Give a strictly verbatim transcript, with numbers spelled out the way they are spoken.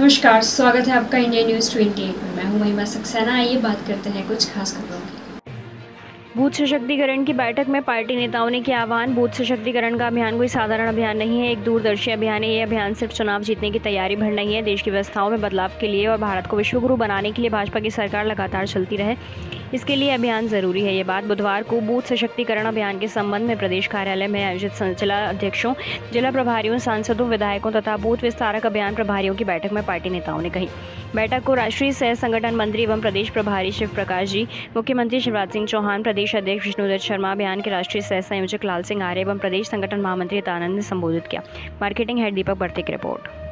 नमस्कार, स्वागत है आपका इंडिया न्यूज़ अट्ठाईस में। मैं हूं महिमा सक्सेना। आइए बात करते हैं कुछ खास खबरों की। बूथ सशक्तिकरण की बैठक में पार्टी नेताओं ने किया आह्वान। बूथ सशक्तिकरण का अभियान कोई साधारण अभियान नहीं है, एक दूरदर्शी अभियान है। ये अभियान सिर्फ चुनाव जीतने की तैयारी भर नहीं है, देश की व्यवस्थाओं में बदलाव के लिए और भारत को विश्वगुरु बनाने के लिए भाजपा की सरकार लगातार चलती रहे, इसके लिए अभियान जरूरी है। ये बात बुधवार को बूथ सशक्तिकरण अभियान के संबंध में प्रदेश कार्यालय में आयोजित जिला अध्यक्षों, जिला प्रभारियों, सांसदों, विधायकों तथा बूथ विस्तारक अभियान प्रभारियों की बैठक में पार्टी नेताओं ने कही। बैठक को राष्ट्रीय सह संगठन मंत्री एवं प्रदेश प्रभारी शिव प्रकाश जी, मुख्यमंत्री शिवराज सिंह चौहान, प्रदेश अध्यक्ष विष्णुदत्त शर्मा, अभियान के राष्ट्रीय सह संयोजक लाल सिंह आर्य एवं प्रदेश संगठन महामंत्री आनंद ने संबोधित किया। मार्केटिंग हेड दीपक बर्ते की रिपोर्ट।